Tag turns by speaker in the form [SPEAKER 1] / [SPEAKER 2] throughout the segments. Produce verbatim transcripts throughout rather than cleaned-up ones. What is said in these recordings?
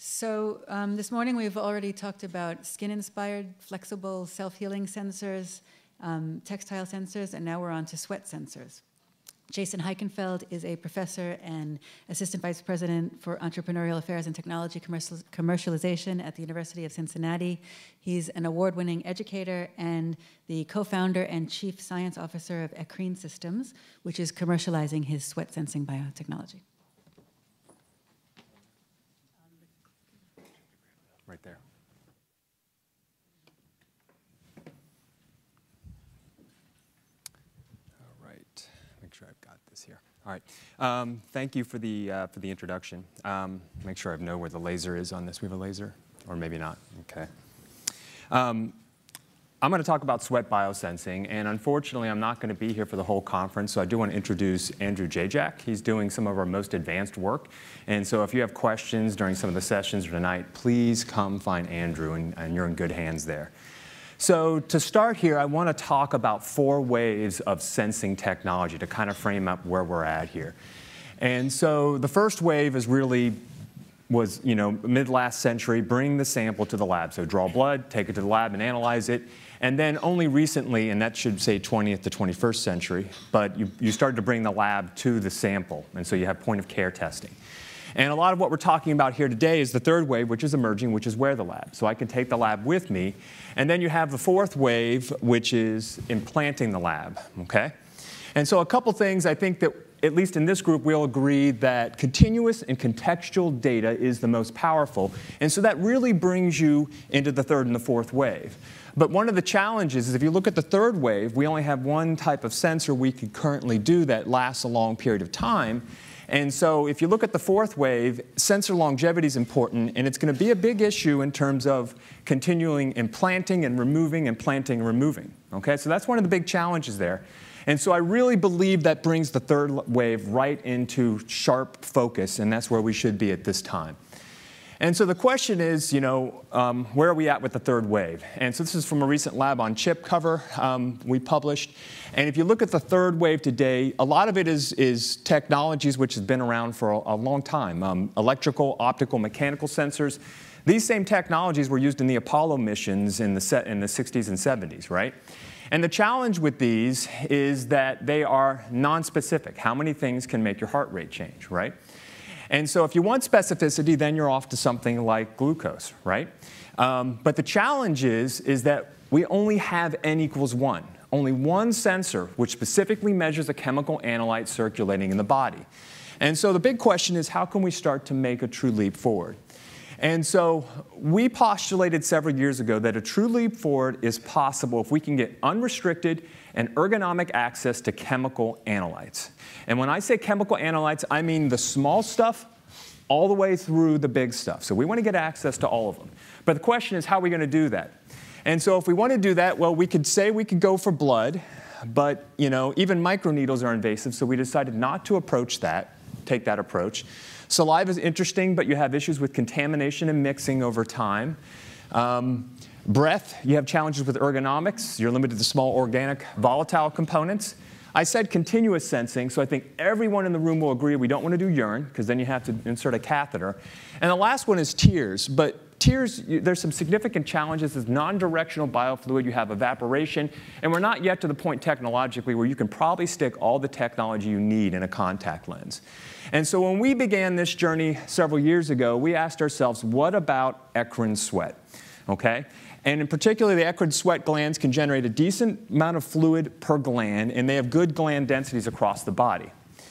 [SPEAKER 1] So um, this morning we've already talked about skin-inspired, flexible, self-healing sensors, um, textile sensors, and now we're on to sweat sensors. Jason Heikenfeld is a professor and assistant vice president for entrepreneurial affairs and technology commercial commercialization at the University of Cincinnati. He's an award-winning educator and the co-founder and chief science officer of Ecrine Systems, which is commercializing his sweat sensing biotechnology.
[SPEAKER 2] Right there. All right, make sure I've got this here. All right, um, thank you for the uh, for the introduction. Um, make sure I know where the laser is on this. We have a laser, or maybe not. Okay. Um, I'm going to talk about sweat biosensing, and unfortunately, I'm not going to be here for the whole conference, so I do want to introduce Andrew Jajak. He's doing some of our most advanced work, and so if you have questions during some of the sessions or tonight, please come find Andrew, and, and you're in good hands there. So to start here, I want to talk about four waves of sensing technology to kind of frame up where we're at here. And so the first wave is really was, you know, mid-last century, bring the sample to the lab. So draw blood, take it to the lab, and analyze it. And then only recently, and that should say twentieth to twenty-first century, but you, you started to bring the lab to the sample. And so you have point-of-care testing. And a lot of what we're talking about here today is the third wave, which is emerging, which is wear the lab. So I can take the lab with me. And then you have the fourth wave, which is implanting the lab, okay? And so a couple things I think that, at least in this group, we'll agree that continuous and contextual data is the most powerful. And so that really brings you into the third and the fourth wave. But one of the challenges is if you look at the third wave, we only have one type of sensor we could currently do that lasts a long period of time. And so if you look at the fourth wave, sensor longevity is important, and it's going to be a big issue in terms of continuing implanting and removing, implanting and removing. Okay? So that's one of the big challenges there. And so I really believe that brings the third wave right into sharp focus, and that's where we should be at this time. And so the question is, you know, um, where are we at with the third wave? And so this is from a recent Lab on Chip cover um, we published. And if you look at the third wave today, a lot of it is, is technologies which have been around for a, a long time. Um, electrical, optical, mechanical sensors. These same technologies were used in the Apollo missions in the, set, in the sixties and seventies, right? And the challenge with these is that they are non-specific. How many things can make your heart rate change, right? And so if you want specificity, then you're off to something like glucose, right? Um, but the challenge is, is that we only have n equals one. Only one sensor which specifically measures a chemical analyte circulating in the body. And so the big question is, how can we start to make a true leap forward? And so we postulated several years ago that a true leap forward is possible if we can get unrestricted and ergonomic access to chemical analytes. And when I say chemical analytes, I mean the small stuff all the way through the big stuff. So we want to get access to all of them. But the question is, how are we going to do that? And so if we want to do that, well, we could say we could go for blood, but you know, even microneedles are invasive, so we decided not to approach that, take that approach. Saliva is interesting, but you have issues with contamination and mixing over time. Um, breath, you have challenges with ergonomics. You're limited to small organic volatile components. I said continuous sensing, so I think everyone in the room will agree we don't want to do urine, because then you have to insert a catheter. And the last one is tears. But tears, there's some significant challenges. It's non-directional biofluid. You have evaporation. And we're not yet to the point technologically where you can probably stick all the technology you need in a contact lens. And so when we began this journey several years ago, we asked ourselves, what about eccrine sweat? Okay? And in particular, the eccrine sweat glands can generate a decent amount of fluid per gland, and they have good gland densities across the body.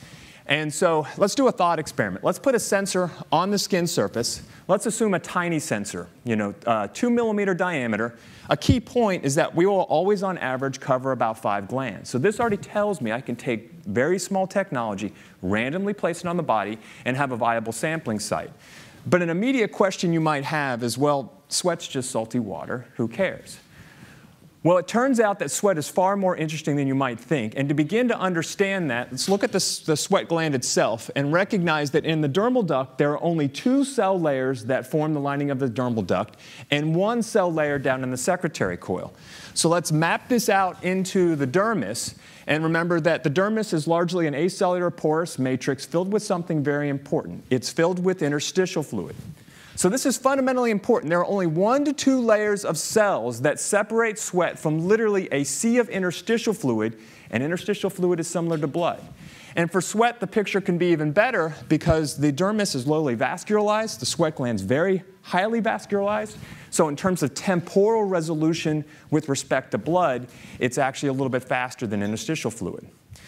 [SPEAKER 2] And so let's do a thought experiment. Let's put a sensor on the skin surface. Let's assume a tiny sensor, you know, uh, two millimeter diameter. A key point is that we will always, on average, cover about five glands. So this already tells me I can take very small technology, randomly place it on the body, and have a viable sampling site. But an immediate question you might have is, well, sweat's just salty water. Who cares? Well, it turns out that sweat is far more interesting than you might think. And to begin to understand that, let's look at the, the sweat gland itself and recognize that in the dermal duct, there are only two cell layers that form the lining of the dermal duct and one cell layer down in the secretory coil. So let's map this out into the dermis. And remember that the dermis is largely an acellular porous matrix filled with something very important. It's filled with interstitial fluid. So this is fundamentally important. There are only one to two layers of cells that separate sweat from literally a sea of interstitial fluid, and interstitial fluid is similar to blood. And for sweat, the picture can be even better because the dermis is lowly vascularized, the sweat gland's very highly vascularized. So in terms of temporal resolution with respect to blood, it's actually a little bit faster than interstitial fluid.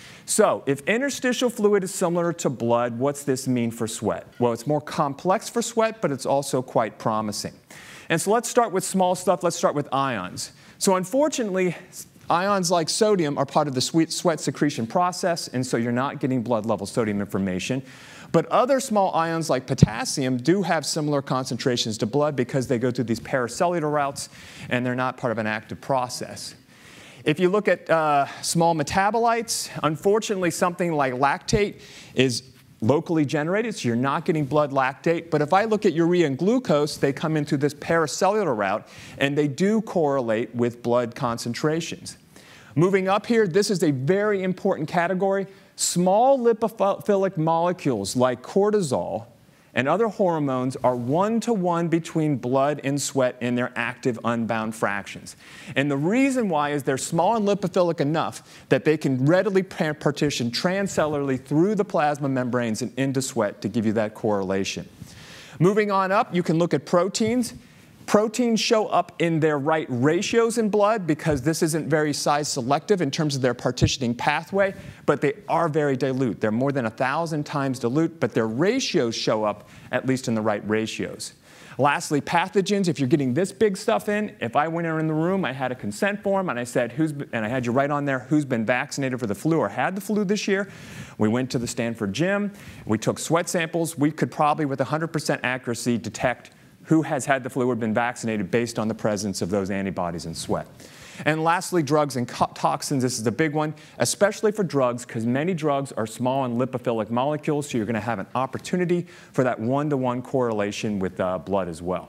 [SPEAKER 2] So if interstitial fluid is similar to blood, what's this mean for sweat? Well, it's more complex for sweat, but it's also quite promising. And so let's start with small stuff. Let's start with ions. So unfortunately, ions like sodium are part of the sweat secretion process, and so you're not getting blood level sodium information. But other small ions like potassium do have similar concentrations to blood because they go through these paracellular routes, and they're not part of an active process. If you look at uh, small metabolites, unfortunately something like lactate is locally generated, so you're not getting blood lactate. But if I look at urea and glucose, they come in through this paracellular route, and they do correlate with blood concentrations. Moving up here, this is a very important category. Small lipophilic molecules like cortisol and other hormones are one-to-one between blood and sweat in their active unbound fractions. And the reason why is they're small and lipophilic enough that they can readily partition transcellularly through the plasma membranes and into sweat to give you that correlation. Moving on up, you can look at proteins. Proteins show up in their right ratios in blood because this isn't very size selective in terms of their partitioning pathway, but they are very dilute. They're more than a thousand times dilute, but their ratios show up at least in the right ratios. Lastly, pathogens. If you're getting this big stuff in, if I went in the room, I had a consent form, and I said, who's, and I had you write on there who's been vaccinated for the flu or had the flu this year. We went to the Stanford gym. We took sweat samples. We could probably, with one hundred percent accuracy, detect who has had the flu or been vaccinated based on the presence of those antibodies in sweat. And lastly, drugs and toxins. This is the big one, especially for drugs, because many drugs are small and lipophilic molecules, so you're going to have an opportunity for that one-to-one correlation with uh, blood as well.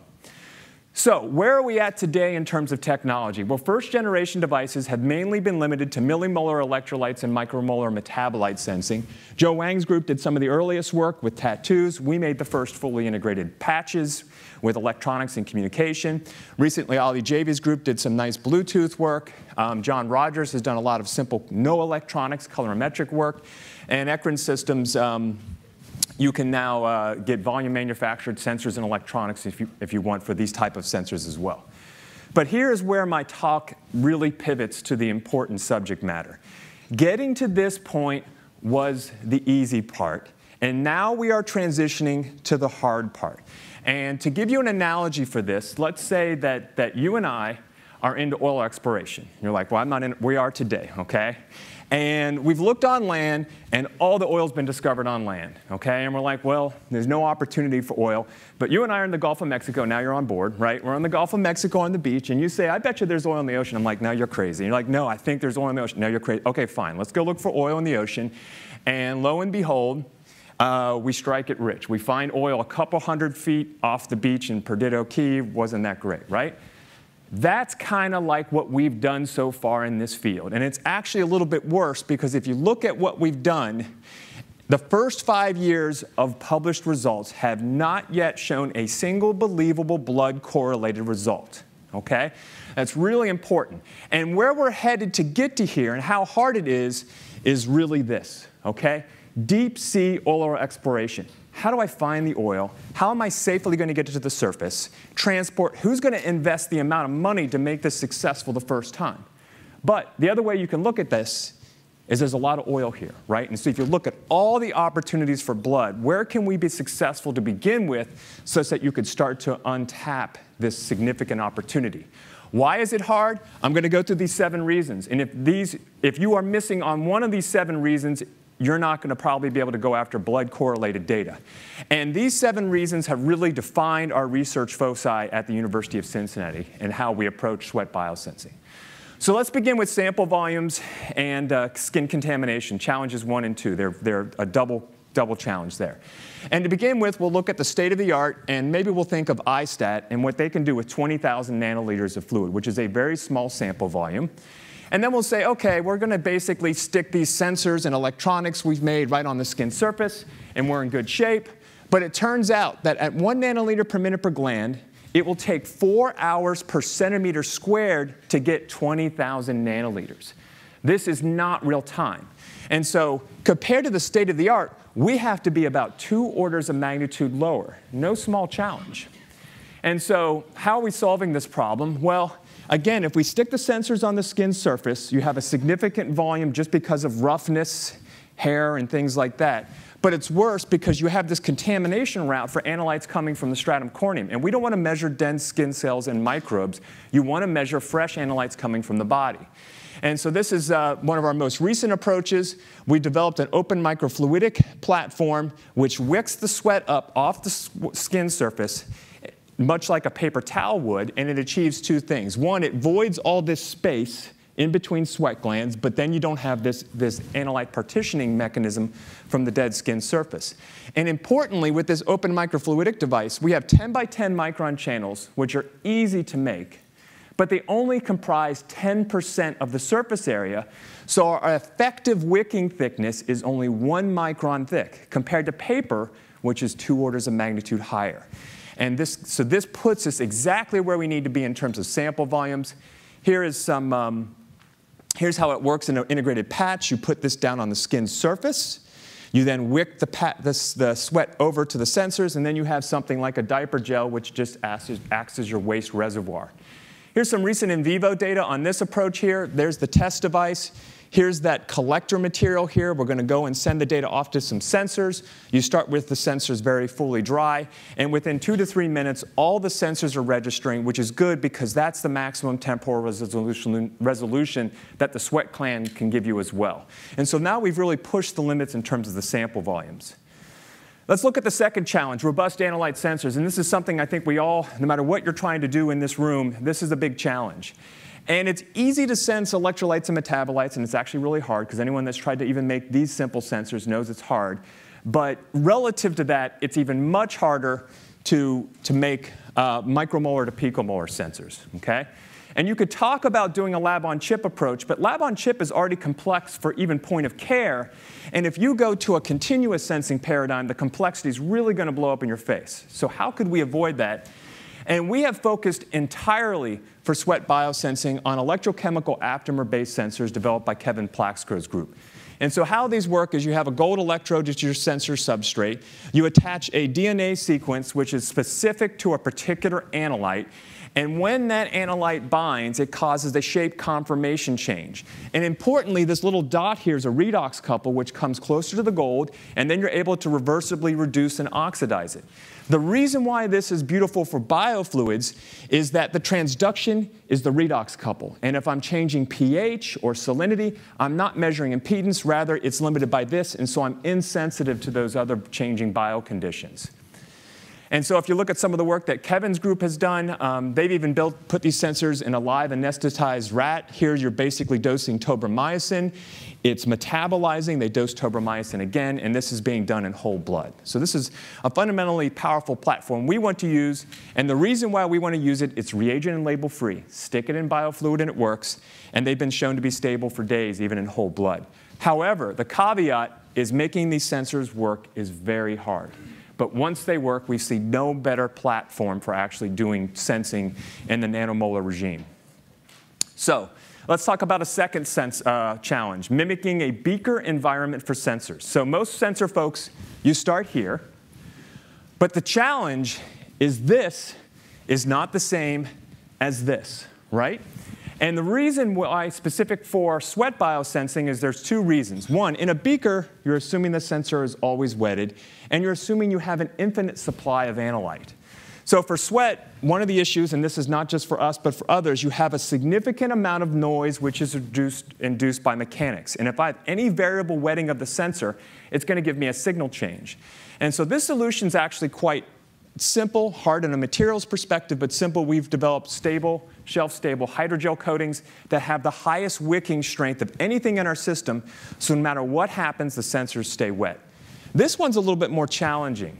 [SPEAKER 2] So where are we at today in terms of technology? Well, first-generation devices have mainly been limited to millimolar electrolytes and micromolar metabolite sensing. Joe Wang's group did some of the earliest work with tattoos. We made the first fully integrated patches with electronics and communication. Recently, Ali Javi's group did some nice Bluetooth work. Um, John Rogers has done a lot of simple no electronics, colorimetric work. And Ekron Systems, um, you can now uh, get volume manufactured sensors and electronics if you, if you want for these type of sensors as well. But here's where my talk really pivots to the important subject matter. Getting to this point was the easy part, and now we are transitioning to the hard part. And to give you an analogy for this, let's say that, that you and I are into oil exploration. You're like, well, I'm not in, we are today, okay? And we've looked on land, and all the oil's been discovered on land, okay? And we're like, well, there's no opportunity for oil. But you and I are in the Gulf of Mexico. Now you're on board, right? We're in the Gulf of Mexico on the beach, and you say, I bet you there's oil in the ocean. I'm like, no, you're crazy. You're like, no, I think there's oil in the ocean. No, you're crazy. Okay, fine. Let's go look for oil in the ocean. And lo and behold, uh, we strike it rich. We find oil a couple hundred feet off the beach in Perdido Key. Wasn't that great, right? That's kind of like what we've done so far in this field. And it's actually a little bit worse because if you look at what we've done, the first five years of published results have not yet shown a single believable blood correlated result. Okay? That's really important. And where we're headed to get to here and how hard it is, is really this. Okay? Deep sea oil exploration. How do I find the oil? How am I safely going to get it to the surface? Transport, who's going to invest the amount of money to make this successful the first time? But the other way you can look at this is there's a lot of oil here, right? And so if you look at all the opportunities for blood, where can we be successful to begin with such that you could start to untap this significant opportunity? Why is it hard? I'm going to go through these seven reasons. And if, these, if you are missing on one of these seven reasons, you're not going to probably be able to go after blood-correlated data. And these seven reasons have really defined our research foci at the University of Cincinnati and how we approach sweat biosensing. So let's begin with sample volumes and uh, skin contamination, challenges one and two. They're, they're a double, double challenge there. And to begin with, we'll look at the state of the art, and maybe we'll think of I STAT and what they can do with twenty thousand nanoliters of fluid, which is a very small sample volume. And then we'll say, OK, we're going to basically stick these sensors and electronics we've made right on the skin surface, and we're in good shape. But it turns out that at one nanoliter per minute per gland, it will take four hours per centimeter squared to get twenty thousand nanoliters. This is not real time. And so compared to the state of the art, we have to be about two orders of magnitude lower. No small challenge. And so how are we solving this problem? Well, again, if we stick the sensors on the skin surface, you have a significant volume just because of roughness, hair, and things like that. But it's worse because you have this contamination route for analytes coming from the stratum corneum. And we don't want to measure dense skin cells and microbes. You want to measure fresh analytes coming from the body. And so this is uh, one of our most recent approaches. We developed an open microfluidic platform which wicks the sweat up off the skin surface, much like a paper towel would, and it achieves two things. One, it voids all this space in between sweat glands, but then you don't have this, this analyte partitioning mechanism from the dead skin surface. And importantly, with this open microfluidic device, we have ten by ten micron channels, which are easy to make, but they only comprise ten percent of the surface area, so our effective wicking thickness is only one micron thick, compared to paper, which is two orders of magnitude higher. And this, so this puts us exactly where we need to be in terms of sample volumes. Here is some, um, here's how it works in an integrated patch. You put this down on the skin surface. You then wick the, pat, the, the sweat over to the sensors, and then you have something like a diaper gel, which just acts as, acts as your waste reservoir. Here's some recent in vivo data on this approach here. There's the test device. Here's that collector material here. We're going to go and send the data off to some sensors. You start with the sensors very fully dry, and within two to three minutes, all the sensors are registering, which is good because that's the maximum temporal resolution, resolution that the sweat gland can give you as well. And so now we've really pushed the limits in terms of the sample volumes. Let's look at the second challenge, robust analyte sensors. And this is something I think we all, no matter what you're trying to do in this room, this is a big challenge. And it's easy to sense electrolytes and metabolites, and it's actually really hard, because anyone that's tried to even make these simple sensors knows it's hard. But relative to that, it's even much harder to, to make uh, micromolar to picomolar sensors, okay? And you could talk about doing a lab-on-chip approach, but lab-on-chip is already complex for even point of care. And if you go to a continuous sensing paradigm, the complexity is really going to blow up in your face. So how could we avoid that? And we have focused entirely for sweat biosensing on electrochemical aptamer-based sensors developed by Kevin Plaxco's group. And so how these work is you have a gold electrode to your sensor substrate. You attach a D N A sequence which is specific to a particular analyte. And when that analyte binds, it causes a shape conformation change. And importantly, this little dot here is a redox couple, which comes closer to the gold, and then you're able to reversibly reduce and oxidize it. The reason why this is beautiful for biofluids is that the transduction is the redox couple. And if I'm changing pH or salinity, I'm not measuring impedance. Rather, it's limited by this, and so I'm insensitive to those other changing bioconditions. And so if you look at some of the work that Kevin's group has done, um, they've even built, put these sensors in a live anesthetized rat. Here you're basically dosing tobramycin. It's metabolizing. They dose tobramycin again, and this is being done in whole blood. So this is a fundamentally powerful platform we want to use. And the reason why we want to use it, it's reagent and label free. Stick it in biofluid and it works. And they've been shown to be stable for days, even in whole blood. However, the caveat is making these sensors work is very hard. But once they work, we see no better platform for actually doing sensing in the nanomolar regime. So let's talk about a second sense, uh, challenge, mimicking a beaker environment for sensors. So most sensor folks, you start here. But the challenge is this is not the same as this, right? And the reason why specific for sweat biosensing is there's two reasons. One, in a beaker, you're assuming the sensor is always wetted, and you're assuming you have an infinite supply of analyte. So for sweat, one of the issues, and this is not just for us but for others, you have a significant amount of noise which is induced, induced by mechanics. And if I have any variable wetting of the sensor, it's going to give me a signal change. And so this solution is actually quite simple, hard in a materials perspective, but simple. We've developed stable, shelf-stable hydrogel coatings that have the highest wicking strength of anything in our system, so no matter what happens, the sensors stay wet. This one's a little bit more challenging.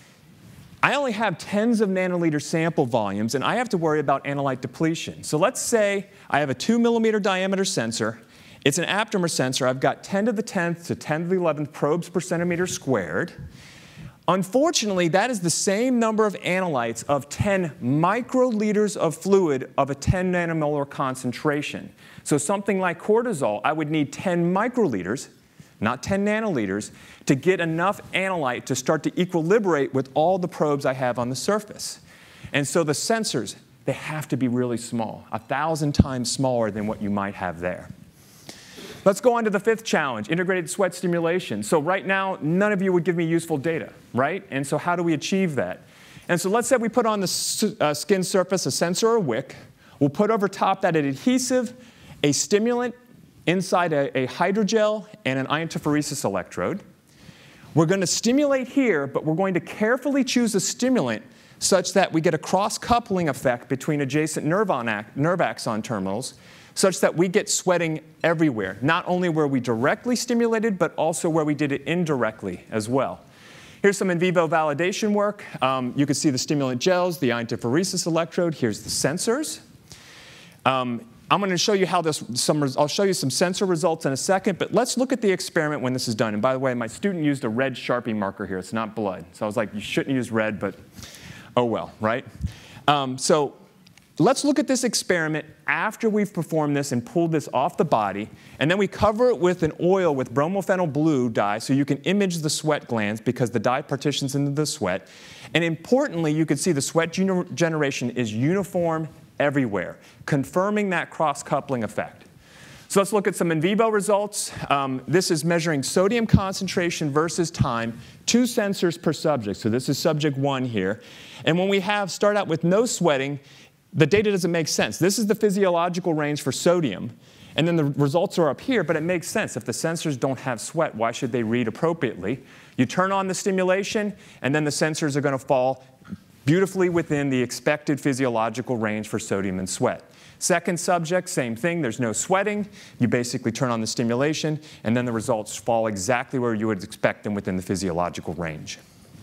[SPEAKER 2] I only have tens of nanoliter sample volumes, and I have to worry about analyte depletion. So let's say I have a two millimeter diameter sensor. It's an aptamer sensor. I've got ten to the tenth to ten to the eleventh probes per centimeter squared. Unfortunately, that is the same number of analytes of ten microliters of fluid of a ten nanomolar concentration. So something like cortisol, I would need ten microliters, not ten nanoliters, to get enough analyte to start to equilibrate with all the probes I have on the surface. And so the sensors, they have to be really small, a thousand times smaller than what you might have there. Let's go on to the fifth challenge, integrated sweat stimulation. So right now, none of you would give me useful data, right? And so how do we achieve that? And so let's say we put on the uh, skin surface a sensor or wick. We'll put over top that an adhesive, a stimulant inside a, a hydrogel, and an iontophoresis electrode. We're going to stimulate here, but we're going to carefully choose a stimulant such that we get a cross-coupling effect between adjacent nerve, on nerve axon terminals, such that we get sweating everywhere, not only where we directly stimulated, but also where we did it indirectly as well. Here's some in vivo validation work. Um, you can see the stimulant gels, the iontophoresis electrode. Here's the sensors. Um, I'm going to show you how this, some, I'll show you some sensor results in a second, but let's look at the experiment when this is done. And by the way, my student used a red Sharpie marker here. It's not blood. So I was like, you shouldn't use red, but oh well, right? Um, so let's look at this experiment after we've performed this and pulled this off the body, and then we cover it with an oil with bromophenol blue dye so you can image the sweat glands because the dye partitions into the sweat. And importantly, you can see the sweat gener generation is uniform everywhere, confirming that cross-coupling effect. So let's look at some in vivo results. Um, this is measuring sodium concentration versus time, two sensors per subject. So this is subject one here. And when we have start out with no sweating, the data doesn't make sense. This is the physiological range for sodium. And then the results are up here, but it makes sense. If the sensors don't have sweat, why should they read appropriately? You turn on the stimulation, and then the sensors are going to fall beautifully within the expected physiological range for sodium and sweat. Second subject, same thing. There's no sweating. You basically turn on the stimulation, and then the results fall exactly where you would expect them within the physiological range.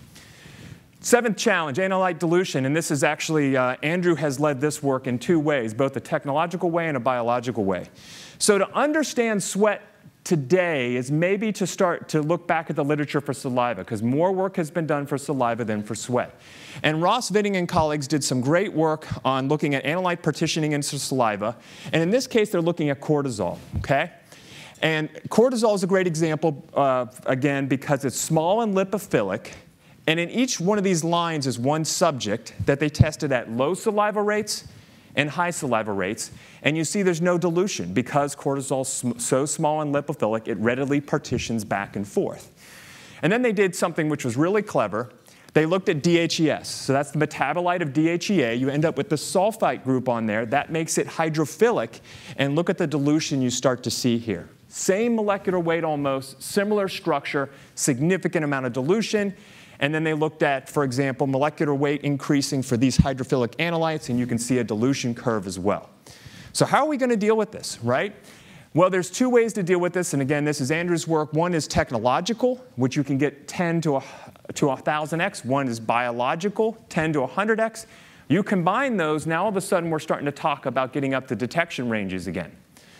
[SPEAKER 2] Seventh challenge, analyte dilution. And this is actually, uh, Andrew has led this work in two ways, both a technological way and a biological way. So to understand sweat today is maybe to start to look back at the literature for saliva, because more work has been done for saliva than for sweat. And Ross Vitting and colleagues did some great work on looking at analyte partitioning into saliva. And in this case, they're looking at cortisol, okay? And cortisol is a great example, uh, again, because it's small and lipophilic. And in each one of these lines is one subject that they tested at low saliva rates and high saliva rates. And you see there's no dilution. Because cortisol is so small and lipophilic, it readily partitions back and forth. And then they did something which was really clever. They looked at D H E S. So that's the metabolite of D H E A. You end up with the sulfite group on there. That makes it hydrophilic. And look at the dilution you start to see here. Same molecular weight almost, similar structure, significant amount of dilution. And then they looked at, for example, molecular weight increasing for these hydrophilic analytes, and you can see a dilution curve as well. So how are we going to deal with this, right? Well, there's two ways to deal with this, and again, this is Andrew's work. One is technological, which you can get ten to one thousand x. One is biological, ten to one hundred x. You combine those, now all of a sudden we're starting to talk about getting up to detection ranges again.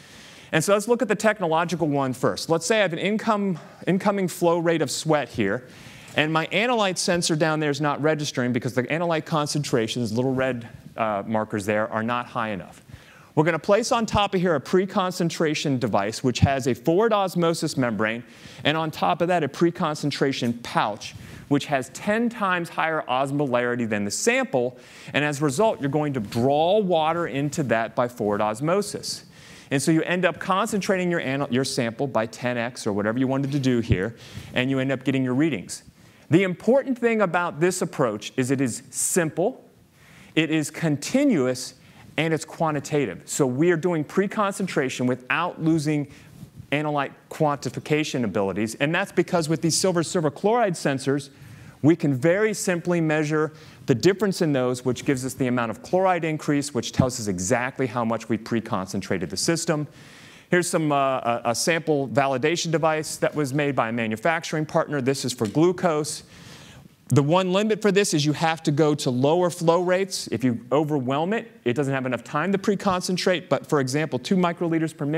[SPEAKER 2] And so let's look at the technological one first. Let's say I have an income, incoming flow rate of sweat here. And my analyte sensor down there is not registering because the analyte concentrations, little red uh, markers there, are not high enough. We're going to place on top of here a pre-concentration device which has a forward osmosis membrane, and on top of that a pre-concentration pouch which has ten times higher osmolarity than the sample, and as a result you're going to draw water into that by forward osmosis. And so you end up concentrating your, your sample by ten x or whatever you wanted to do here, and you end up getting your readings. The important thing about this approach is it is simple, it is continuous, and it's quantitative. So we are doing pre-concentration without losing analyte quantification abilities. And that's because with these silver silver chloride sensors, we can very simply measure the difference in those, which gives us the amount of chloride increase, which tells us exactly how much we pre-concentrated the system. Here's some, uh, a, a sample validation device that was made by a manufacturing partner. This is for glucose. The one limit for this is you have to go to lower flow rates. If you overwhelm it, it doesn't have enough time to pre-concentrate. But for example, two microliters per minute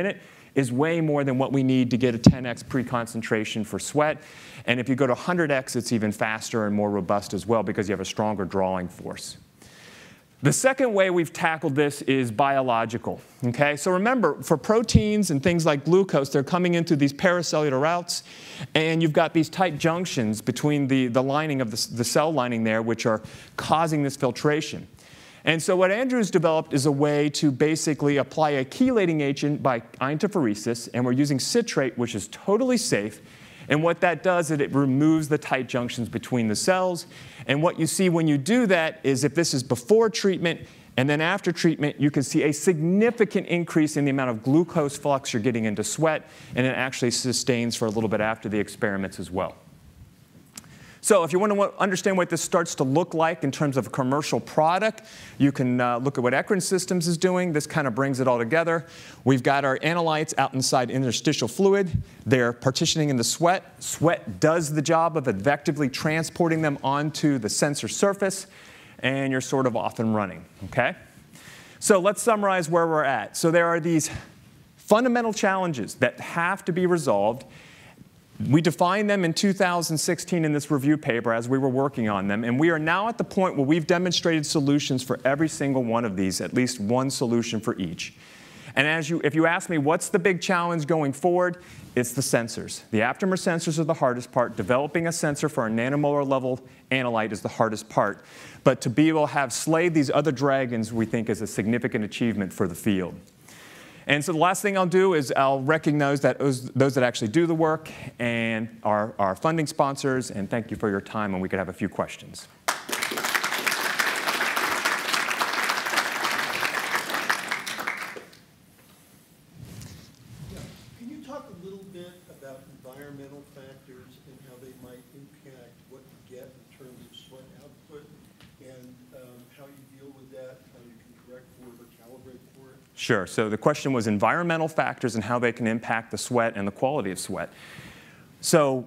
[SPEAKER 2] is way more than what we need to get a ten x pre-concentration for sweat. And if you go to one hundred x, it's even faster and more robust as well because you have a stronger drawing force. The second way we've tackled this is biological. Okay? So remember, for proteins and things like glucose, they're coming in through these paracellular routes, and you've got these tight junctions between the, the lining of the, the cell lining there, which are causing this filtration. And so what Andrew's developed is a way to basically apply a chelating agent by iontophoresis, and we're using citrate, which is totally safe. And what that does is it removes the tight junctions between the cells. And what you see when you do that is if this is before treatment and then after treatment, you can see a significant increase in the amount of glucose flux you're getting into sweat, and it actually sustains for a little bit after the experiments as well. So if you want to understand what this starts to look like in terms of a commercial product, you can uh, look at what Eckrans Systems is doing. This kind of brings it all together. We've got our analytes out inside interstitial fluid. They're partitioning in the sweat. Sweat does the job of effectively transporting them onto the sensor surface, and you're sort of off and running. Okay? So let's summarize where we're at. So there are these fundamental challenges that have to be resolved. We defined them in two thousand sixteen in this review paper as we were working on them, and we are now at the point where we've demonstrated solutions for every single one of these, at least one solution for each. And as you, if you ask me what's the big challenge going forward, it's the sensors. The aptamer sensors are the hardest part. Developing a sensor for a nanomolar level analyte is the hardest part. But to be able to have slayed these other dragons, we think is a significant achievement for the field. And so the last thing I'll do is I'll recognize that those, those that actually do the work and our, our funding sponsors, and thank you for your time, and we could have a few questions.
[SPEAKER 3] Yeah. Can you talk a little bit about environmental factors and how they might impact what you get in terms of sweat output, and um, how you deal with that, how you can correct for it or calibrate for it?
[SPEAKER 2] Sure. So the question was environmental factors and how they can impact the sweat and the quality of sweat. So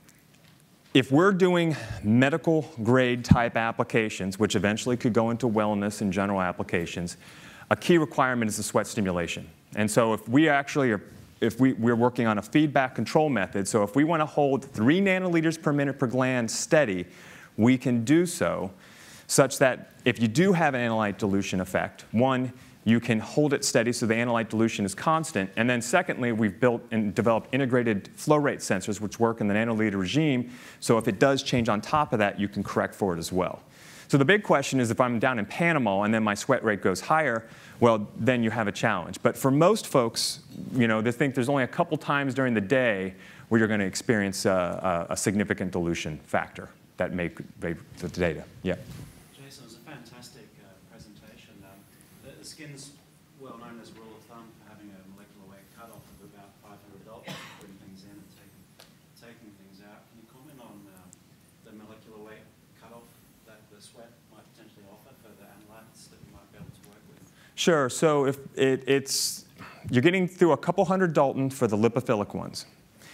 [SPEAKER 2] if we're doing medical grade type applications, which eventually could go into wellness and general applications, a key requirement is the sweat stimulation. And so if we actually are, if we, we're working on a feedback control method, so if we want to hold three nanoliters per minute per gland steady, we can do so such that if you do have an analyte dilution effect, one, you can hold it steady so the analyte dilution is constant. And then secondly, we've built and developed integrated flow rate sensors which work in the nanoliter regime. So if it does change on top of that, you can correct for it as well. So the big question is if I'm down in Panama and then my sweat rate goes higher, well, then you have a challenge. But for most folks, you know, they think there's only a couple times during the day where you're going to experience a, a, a significant dilution factor that make, make the data. Yeah.
[SPEAKER 4] Jason, it was a fantastic uh, presentation. Um, the, the skin's well known as a rule of thumb for having a molecular weight cutoff of about five hundred Daltons, putting things in and taking, taking things out. Can you comment on uh, the molecular weight cutoff that the sweat might potentially offer for the analytes that you might be able to work with?
[SPEAKER 2] Sure. So if it, it's, you're getting through a couple hundred Dalton for the lipophilic ones.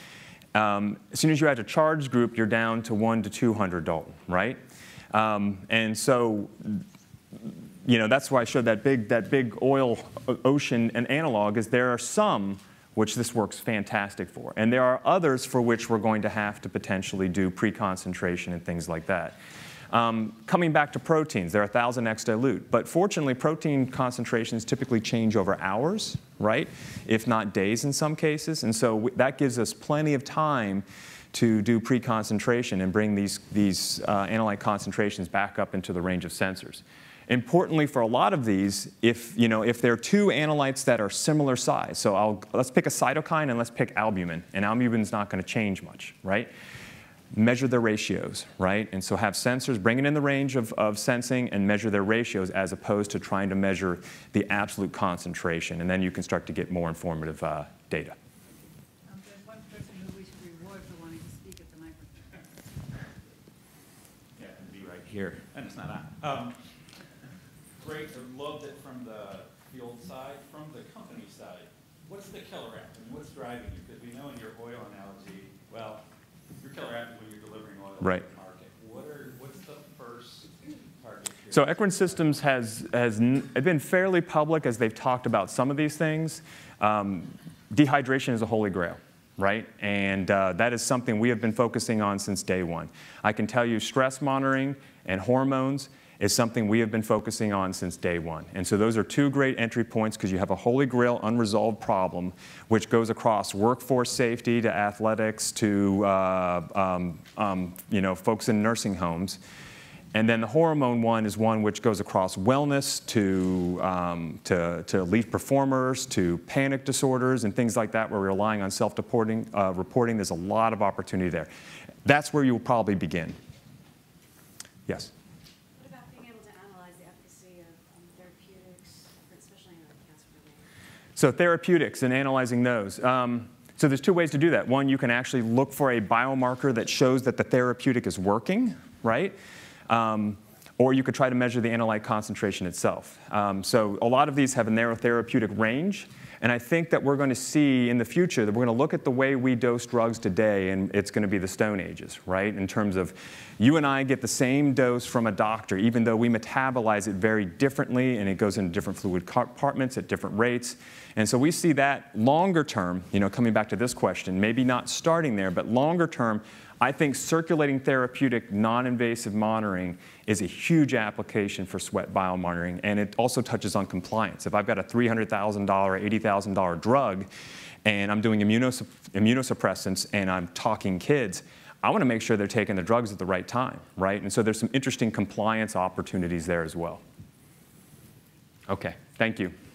[SPEAKER 2] Um, as soon as you add a charged group, you're down to one to two hundred Dalton, right? Um, and so, you know, that's why I showed that big, that big oil ocean and analog is there are some which this works fantastic for. And there are others for which we're going to have to potentially do pre-concentration and things like that. Um, coming back to proteins, they're one thousand x dilute. But fortunately, protein concentrations typically change over hours, right? If not days in some cases. And so w that gives us plenty of time to do pre-concentration and bring these, these uh, analyte concentrations back up into the range of sensors. Importantly, for a lot of these, if, you know, if there are two analytes that are similar size, so I'll, let's pick a cytokine and let's pick albumin, and albumin's not going to change much, right? Measure their ratios, right? And so have sensors bring it in the range of, of sensing and measure their ratios as opposed to trying to measure the absolute concentration. And then you can start to get more informative uh, data.
[SPEAKER 1] Um, there's one person who we should reward for wanting to speak at the microphone.
[SPEAKER 5] Yeah, it'd be right here. And it's not on. Um, great. I loved it from the field side. From the company side, what's the killer app? I mean, what's driving you? Because we know in your oil analogy, well, your killer app is when you're delivering oil
[SPEAKER 2] right.
[SPEAKER 5] to the market. What are, what's the first target here?
[SPEAKER 2] So Eckrans Systems has, has n been fairly public as they've talked about some of these things. Um, dehydration is a holy grail, right? And uh, that is something we have been focusing on since day one. I can tell you stress monitoring and hormones is something we have been focusing on since day one. And so those are two great entry points because you have a holy grail unresolved problem which goes across workforce safety to athletics to uh, um, um, you know, folks in nursing homes. And then the hormone one is one which goes across wellness to, um, to, to elite performers, to panic disorders and things like that where we're relying on self-reporting. Uh, reporting. There's a lot of opportunity there. That's where you'll probably begin. Yes?
[SPEAKER 6] What about being able to analyze the efficacy of um, therapeutics, especially in the cancer domain?
[SPEAKER 2] So therapeutics and analyzing those. Um, so there's two ways to do that. One, you can actually look for a biomarker that shows that the therapeutic is working, right? Um, or you could try to measure the analyte concentration itself. Um, so a lot of these have a narrow therapeutic range. And I think that we're going to see in the future that we're going to look at the way we dose drugs today, and it's going to be the Stone Ages, right? In terms of you and I get the same dose from a doctor, even though we metabolize it very differently, and it goes into different fluid compartments at different rates. And so we see that longer term, you know, coming back to this question, maybe not starting there, but longer term, I think circulating therapeutic non-invasive monitoring is a huge application for sweat biomonitoring, and it also touches on compliance. If I've got a three hundred thousand dollar, eighty thousand dollar drug, and I'm doing immunos immunosuppressants, and I'm talking kids, I want to make sure they're taking the drugs at the right time, right? And so there's some interesting compliance opportunities there as well. Okay, thank you.